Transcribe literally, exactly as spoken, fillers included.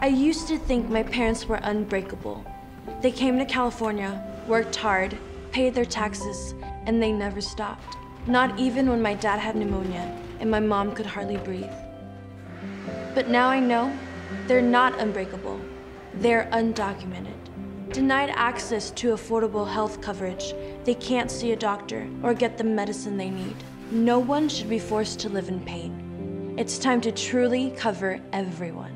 I used to think my parents were unbreakable. They came to California, worked hard, paid their taxes, and they never stopped. Not even when my dad had pneumonia and my mom could hardly breathe. But now I know they're not unbreakable. They're undocumented. Denied access to affordable health coverage, they can't see a doctor or get the medicine they need. No one should be forced to live in pain. It's time to truly cover everyone.